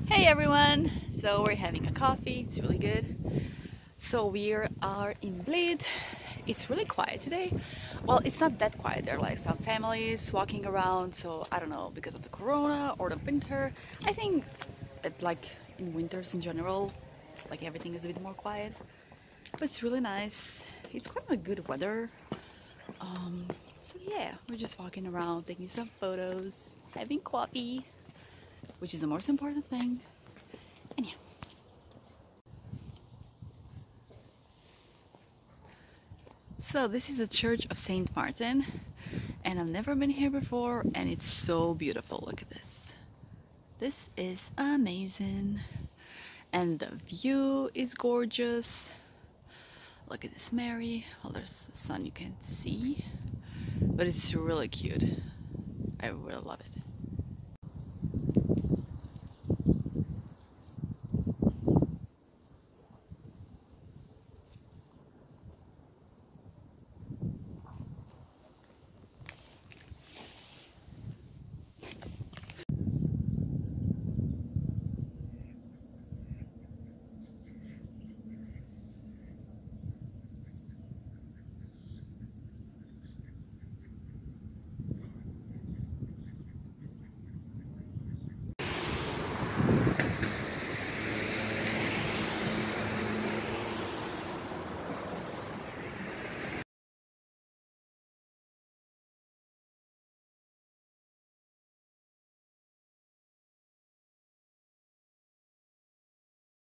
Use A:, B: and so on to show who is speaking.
A: Hey everyone! So we're having a coffee, it's really good. So we are in Bled. It's really quiet today. Well, it's not that quiet. There are like some families walking around, so I don't know, because of the corona or the winter. I think like in winters in general, like everything is a bit more quiet. But it's really nice. It's quite a good weather. So yeah, we're just walking around, taking some photos, having coffee, which is the most important thing. And yeah. So this is the Church of Saint Martin, and I've never been here before, and it's so beautiful. Look at this. This is amazing. And the view is gorgeous. Look at this Mary. Well, there's the sun you can't see, but it's really cute. I really love it.